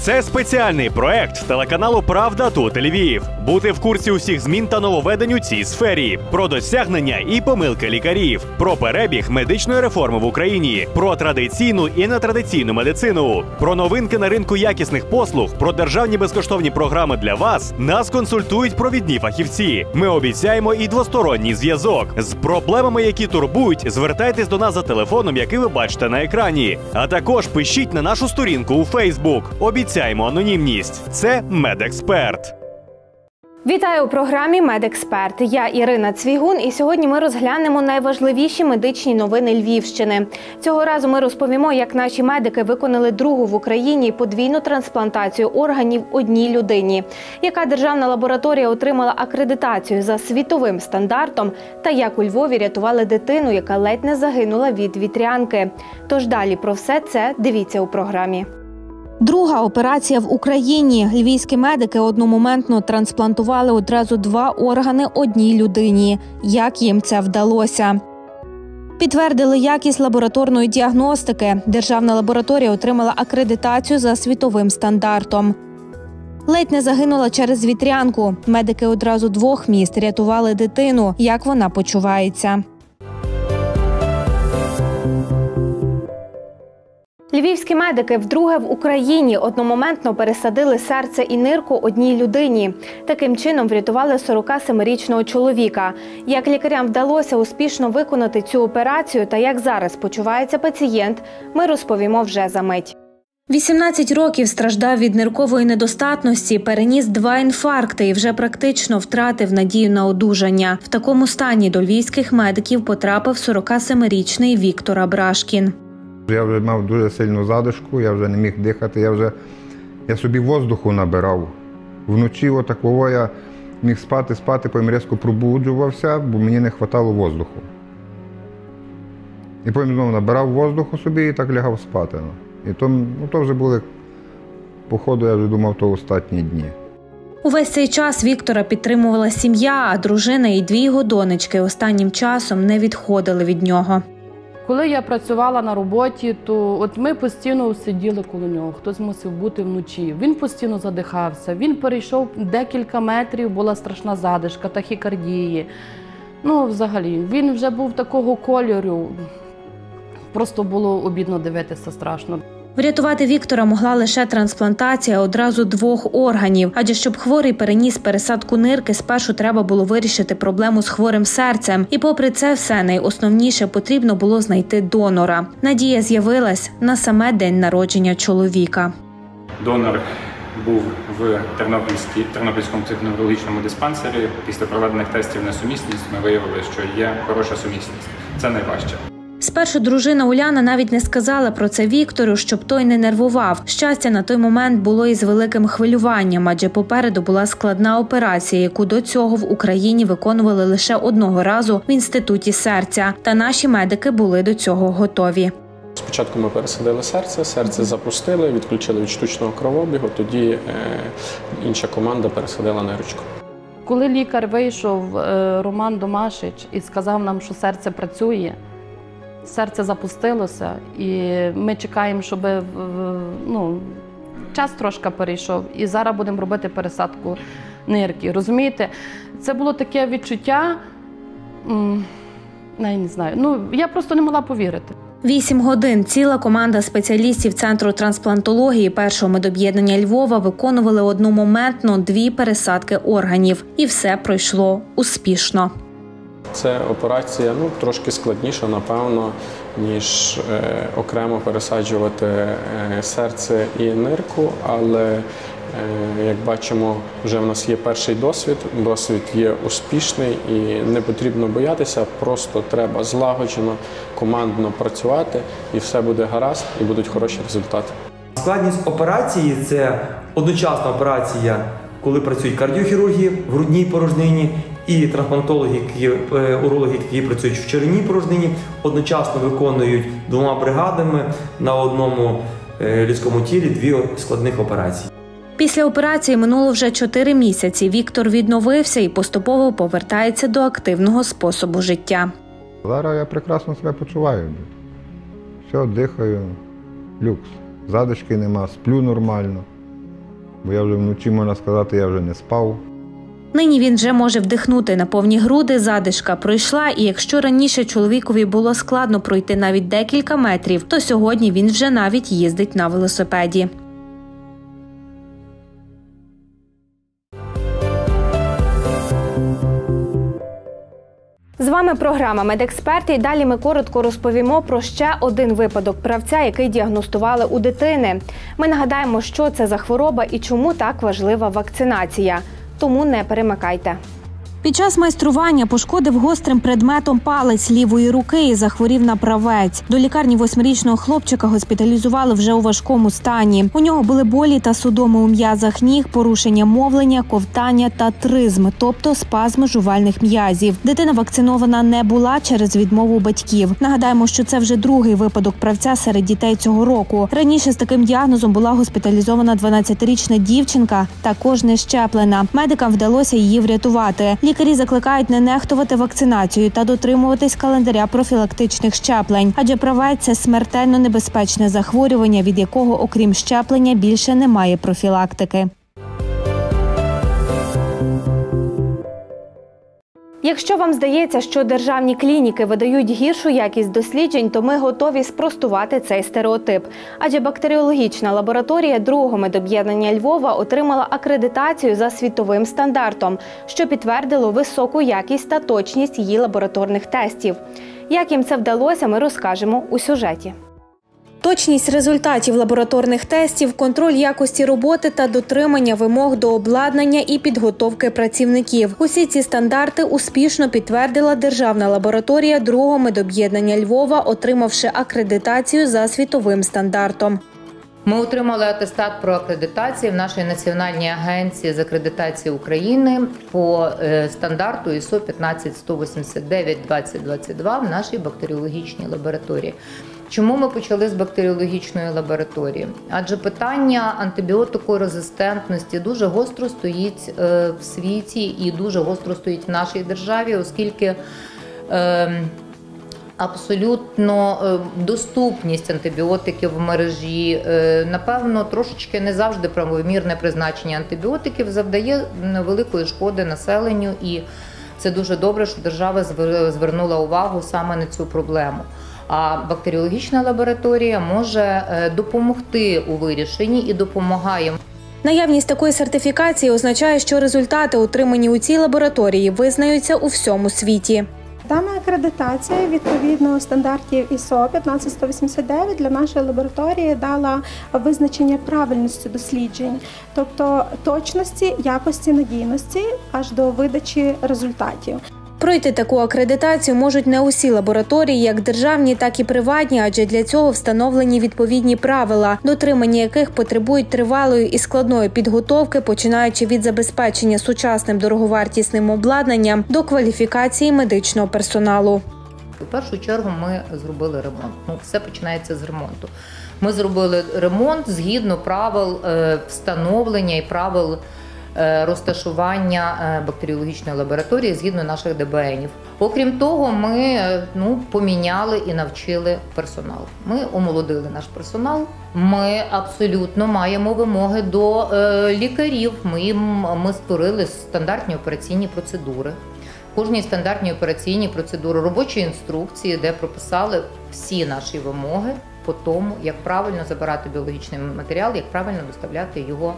Це спеціальний проект телеканалу «Правда тут Львів». Бути в курсі усіх змін та нововведень у цій сфері. Про досягнення і помилки лікарів. Про перебіг медичної реформи в Україні. Про традиційну і нетрадиційну медицину. Про новинки на ринку якісних послуг. Про державні безкоштовні програми для вас. Нас консультують провідні фахівці. Ми обіцяємо і двосторонній зв'язок. З проблемами, які турбують, звертайтесь до нас за телефоном, який ви бачите на екрані. А також пишіть на нашу сторінку у Фейсбук. Обіцяємо анонімність. Це медексперт. Вітаю у програмі «Медексперт». Я Ірина Цвігун, і сьогодні ми розглянемо найважливіші медичні новини Львівщини. Цього разу ми розповімо, як наші медики виконали другу в Україні подвійну трансплантацію органів одній людині, яка державна лабораторія отримала акредитацію за світовим стандартом та як у Львові рятували дитину, яка ледь не загинула від вітрянки. Тож далі про все це дивіться у програмі. Друга операція в Україні. Львівські медики одномоментно трансплантували одразу 2 органи одній людині. Як їм це вдалося? Підтвердили якість лабораторної діагностики. Державна лабораторія отримала акредитацію за світовим стандартом. Ледь не загинула через вітрянку. Медики одразу 2 міст рятували дитину. Як вона почувається? Львівські медики вдруге в Україні одномоментно пересадили серце і нирку одній людині. Таким чином врятували 47-річного чоловіка. Як лікарям вдалося успішно виконати цю операцію та як зараз почувається пацієнт, ми розповімо вже за мить. 18 років страждав від ниркової недостатності, переніс 2 інфаркти і вже практично втратив надію на одужання. В такому стані до львівських медиків потрапив 47-річний Віктор Абрашкін. Я вже мав дуже сильну задишку, я вже не міг дихати, я собі воздуху набирав. Вночі отакого я міг спати, потім різко пробуджувався, бо мені не вистачало воздуху. І потім знову набирав воздуху собі і так лягав спати. І то вже були, походу, я вже думав, то останні дні. Увесь цей час Віктора підтримувала сім'я, а дружина і 2 його донечки останнім часом не відходили від нього. Коли я працювала на роботі, то ми постійно сиділи коло нього, хтось мусив бути вночі. Він постійно задихався, він перейшов декілька метрів, була страшна задишка, тахікардії. Взагалі, він вже був такого кольору, просто було обідно дивитися, страшно. Врятувати Віктора могла лише трансплантація одразу 2 органів, адже щоб хворий переніс пересадку нирки, спершу треба було вирішити проблему з хворим серцем. І попри це все, найосновніше потрібно було знайти донора. Надія з'явилась на саме день народження чоловіка. Донор був в Тернопільському психоневрологічному диспансері. Після проведених тестів на сумісність ми виявили, що є хороша сумісність. Це найважче. Спершу дружина Уляна навіть не сказала про це Віктору, щоб той не нервував. Щастя на той момент було із великим хвилюванням, адже попереду була складна операція, яку до цього в Україні виконували лише одного разу в Інституті серця. Та наші медики були до цього готові. Спочатку ми пересадили серце запустили, відключили від штучного кровообігу, тоді інша команда пересадила нирочку. Коли лікар вийшов, Роман Домашич, і сказав нам, що серце працює, серце запустилося, і ми чекаємо, щоб час трошки перейшов, і зараз будемо робити пересадку нирки. Розумієте, це було таке відчуття, я не знаю, я просто не могла повірити. 8 годин ціла команда спеціалістів Центру трансплантології першого медоб'єднання Львова виконували одномоментно 2 пересадки органів. І все пройшло успішно. Це операція трошки складніша, напевно, ніж окремо пересаджувати серце і нирку, але, як бачимо, вже в нас є перший досвід є успішний і не потрібно боятися, просто треба злагоджено, командно працювати і все буде гаразд і будуть хороші результати. Складність операції – це одночасна операція, коли працюють кардіохірурги в грудній порожнині і трансплантологи, урологи, які працюють в черевній порожнині, одночасно виконують 2 бригадами на одному людському тілі 2 складних операції. Після операції минуло вже 4 місяці. Віктор відновився і поступово повертається до активного способу життя. Зараз я прекрасно себе почуваю. Все, дихаю, люкс. Задишки нема, сплю нормально. бо я вже вночі, можна сказати, я вже не спав. Нині він вже може вдихнути на повні груди, задишка пройшла, і якщо раніше чоловікові було складно пройти навіть декілька метрів, то сьогодні він вже навіть їздить на велосипеді. З вами програма «Медексперт» і далі ми коротко розповімо про ще один випадок правця, який діагностували у дитини. Ми нагадаємо, що це за хвороба і чому так важлива вакцинація. Тому не перемикайте. Під час майстрування пошкодив гострим предметом палець лівої руки і захворів на правець. До лікарні 8-річного хлопчика госпіталізували вже у важкому стані. У нього були болі та судоми у м'язах ніг, порушення мовлення, ковтання та тризм, тобто спазми жувальних м'язів. Дитина вакцинована не була через відмову батьків. Нагадаємо, що це вже другий випадок правця серед дітей цього року. Раніше з таким діагнозом була госпіталізована 12-річна дівчинка, також не щеплена. Медикам вдалося її врятувати. Лікарі закликають не нехтувати вакцинацією та дотримуватись календаря профілактичних щеплень, адже правець – це смертельно небезпечне захворювання, від якого, окрім щеплення, більше немає профілактики. Якщо вам здається, що державні клініки видають гіршу якість досліджень, то ми готові спростувати цей стереотип. Адже бактеріологічна лабораторія другого медоб'єднання Львова отримала акредитацію за світовим стандартом, що підтвердило високу якість та точність її лабораторних тестів. Як їм це вдалося, ми розкажемо у сюжеті. Точність результатів лабораторних тестів, контроль якості роботи та дотримання вимог до обладнання і підготовки працівників. Усі ці стандарти успішно підтвердила Державна лабораторія другого медоб'єднання Львова, отримавши акредитацію за світовим стандартом. Ми отримали атестат про акредитацію в нашій Національній агенції з акредитації України по стандарту ISO 15189-2022 в нашій бактеріологічній лабораторії. Чому ми почали з бактеріологічної лабораторії? Адже питання антибіотикорезистентності дуже гостро стоїть в світі і дуже гостро стоїть в нашій державі, оскільки абсолютно доступність антибіотиків в мережі, напевно, трошечки не завжди правомірне призначення антибіотиків завдає великої шкоди населенню, і це дуже добре, що держава звернула увагу саме на цю проблему. А бактеріологічна лабораторія може допомогти у вирішенні і допомагає. Наявність такої сертифікації означає, що результати, отримані у цій лабораторії, визнаються у всьому світі. Дана акредитація, відповідно стандартів ISO 15189 для нашої лабораторії дала визначення правильності досліджень, тобто точності, якості, надійності аж до видачі результатів. Пройти таку акредитацію можуть не усі лабораторії, як державні, так і приватні, адже для цього встановлені відповідні правила, дотримання яких потребують тривалої і складної підготовки, починаючи від забезпечення сучасним дороговартісним обладнанням до кваліфікації медичного персоналу. У першу чергу ми зробили ремонт. Все починається з ремонту. Ми зробили ремонт згідно правил встановлення і правил розташування бактеріологічної лабораторії згідно наших ДБНів. Окрім того, ми поміняли і навчили персонал. Ми омолодили наш персонал. Ми абсолютно маємо вимоги до лікарів. Ми створили стандартні операційні процедури. В кожній стандартній операційній процедурі робочі інструкції, де прописали всі наші вимоги по тому, як правильно забирати біологічний матеріал, як правильно доставляти його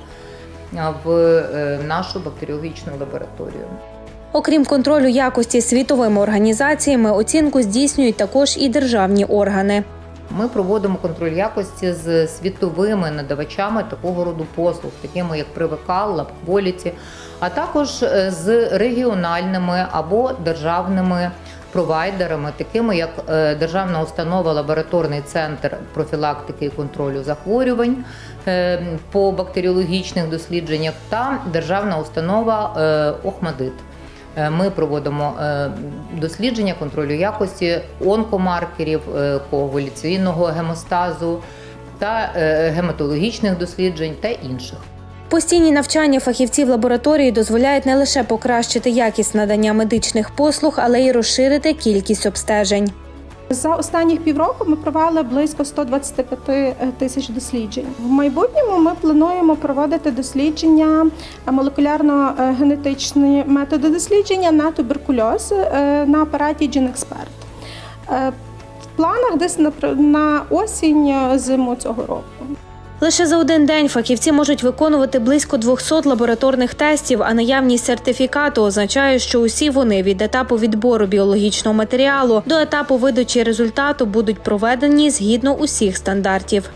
в нашу бактеріологічну лабораторію. Окрім контролю якості світовими організаціями, оцінку здійснюють також і державні органи. Ми проводимо контроль якості з світовими надавачами такого роду послуг, такими як Привикал, Лабкваліті, а також з регіональними або державними провайдерами, такими як Державна установа «Лабораторний центр профілактики і контролю захворювань» по бактеріологічних дослідженнях та Державна установа «Охмадит». Ми проводимо дослідження контролю якості онкомаркерів, коагуляційного гемостазу та гематологічних досліджень та інших. Постійні навчання фахівців лабораторії дозволяють не лише покращити якість надання медичних послуг, але й розширити кількість обстежень. За останніх півроку ми провели близько 125 тисяч досліджень. В майбутньому ми плануємо проводити дослідження, молекулярно-генетичні методи дослідження на туберкульоз на апараті GeneXpert. В планах десь на осінь-зиму цього року. Лише за один день фахівці можуть виконувати близько 200 лабораторних тестів, а наявність сертифікату означає, що усі вони від етапу відбору біологічного матеріалу до етапу видачі результату будуть проведені згідно усіх стандартів.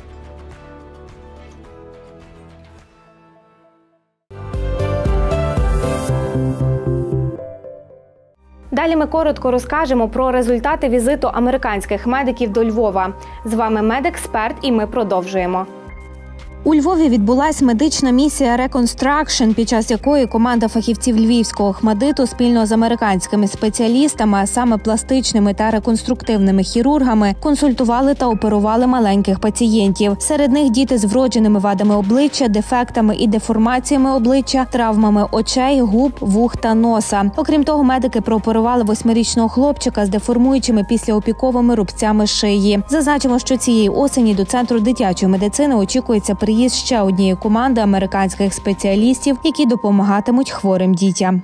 Далі ми коротко розкажемо про результати візиту американських медиків до Львова. З вами медексперт і ми продовжуємо. У Львові відбулась медична місія «Reconstruction», під час якої команда фахівців львівського ОХМАТДИТу спільно з американськими спеціалістами, а саме пластичними та реконструктивними хірургами, консультували та оперували маленьких пацієнтів. Серед них діти з вродженими вадами обличчя, дефектами і деформаціями обличчя, травмами очей, губ, вух та носа. Окрім того, медики прооперували 8-річного хлопчика з деформуючими післяопіковими рубцями шиї. Зазначимо, що цієї осені до Центру дитячої медицини очікується приїзд ще однієї команди американських спеціалістів, які допомагатимуть хворим дітям.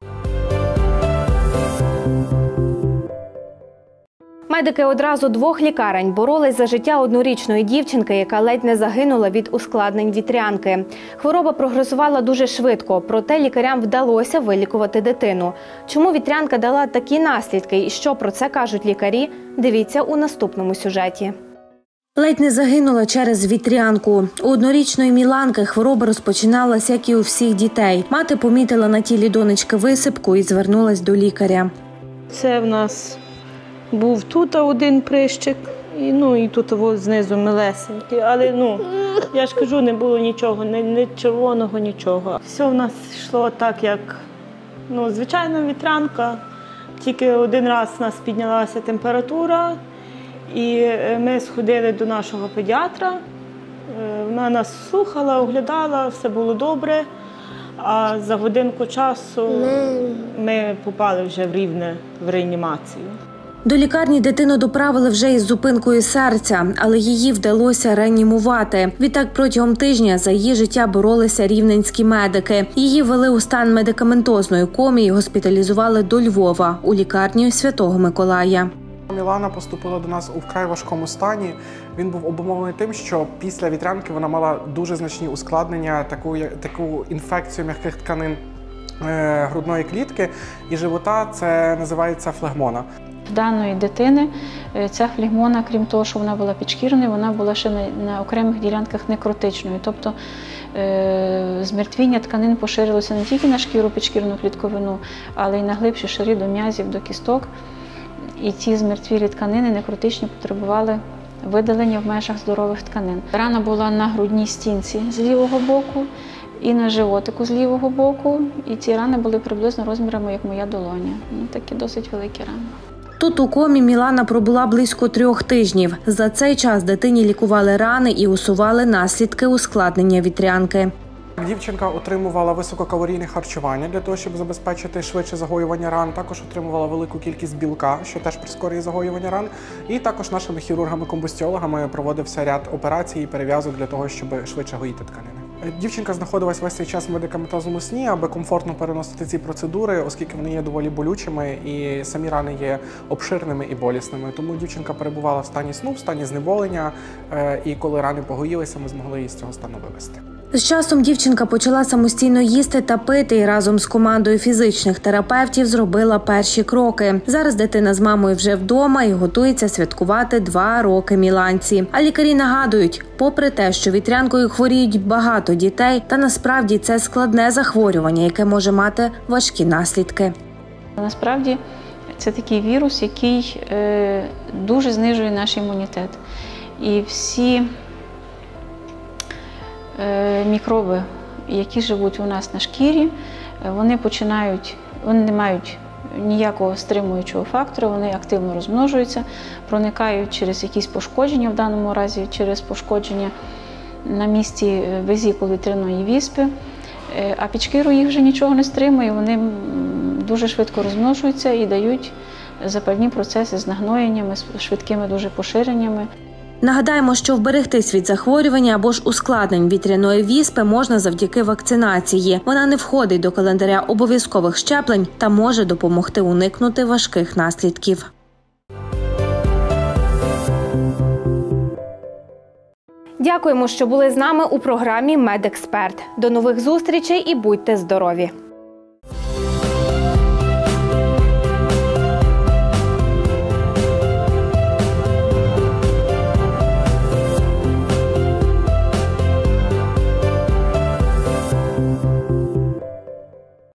Медики одразу двох лікарень боролись за життя однорічної дівчинки, яка ледь не загинула від ускладнень вітрянки. Хвороба прогресувала дуже швидко, проте лікарям вдалося вилікувати дитину. Чому вітрянка дала такі наслідки і що про це кажуть лікарі, дивіться у наступному сюжеті. Ледь не загинула через вітрянку. У однорічної Міланки хвороба розпочиналася, як і у всіх дітей. Мати помітила на тілі донечки висипку і звернулась до лікаря. Це в нас був тут один прищик, і тут знизу милесенький. Але, я ж кажу, не було нічого, не червоного, нічого. Все в нас йшло так, як, звичайна вітрянка. Тільки один раз у нас піднялася температура. І ми сходили до нашого педіатра, вона нас слухала, оглядала, все було добре, а за годинку часу ми попали вже в Рівне в реанімацію. До лікарні дитину доправили вже із зупинкою серця, але її вдалося реанімувати. Відтак протягом тижня за її життя боролися рівненські медики. Її ввели у стан медикаментозної комі і госпіталізували до Львова у лікарню Святого Миколая. Мілана поступила до нас у вкрай важкому стані. Він був обумовлений тим, що після вітрянки вона мала дуже значні ускладнення, таку інфекцію м'яких тканин грудної клітки і живота, це називається флегмона. В даної дитини ця флегмона, крім того, що вона була підшкірною, вона була ще на окремих ділянках некротичною. Тобто змертвіння тканин поширилося не тільки на шкіру, підшкірну клітковину, але й на глибші шари до м'язів, до кісток. І ці змертвілі тканини некротичні потребували видалення в межах здорових тканин. Рана була на грудній стінці з лівого боку і на животику з лівого боку. І ці рани були приблизно розмірами, як моя долоня. Такі досить великі рани. Тут у комі Мілана пробула близько 3 тижнів. За цей час дитині лікували рани і усували наслідки ускладнення вітрянки. Дівчинка отримувала висококалорійне харчування для того, щоб забезпечити швидше загоювання ран. Також отримувала велику кількість білка, що теж прискорює загоювання ран. І також нашими хірургами-комбустіологами проводився ряд операцій і перев'язок для того, щоб швидше гоїти тканини. Дівчинка знаходилась весь цей час в медикаментозному сні, аби комфортно переносити ці процедури, оскільки вони є доволі болючими і самі рани є обширними і болісними. Тому дівчинка перебувала в стані сну, в стані знеболення, і коли рани погоїлися, ми змогли її з цього стану вивести. З часом дівчинка почала самостійно їсти та пити і разом з командою фізичних терапевтів зробила перші кроки. Зараз дитина з мамою вже вдома і готується святкувати 2 роки Міланці. А лікарі нагадують, попри те, що вітрянкою хворіють багато дітей, та насправді це складне захворювання, яке може мати важкі наслідки. Насправді це такий вірус, який дуже знижує наш імунітет. І всі мікроби, які живуть у нас на шкірі, вони не мають ніякого стримуючого фактора, вони активно розмножуються, проникають через якісь пошкодження, в даному разі через пошкодження на місці везікул вітряної віспи, а під шкірою їх вже нічого не стримує, вони дуже швидко розмножуються і дають запальні процеси з нагноєннями, з швидкими дуже поширеннями. Нагадаємо, що вберегтись від захворювання або ж ускладнень вітряної віспи можна завдяки вакцинації. Вона не входить до календаря обов'язкових щеплень та може допомогти уникнути важких наслідків. Дякуємо, що були з нами у програмі «Медексперт». До нових зустрічей і будьте здорові!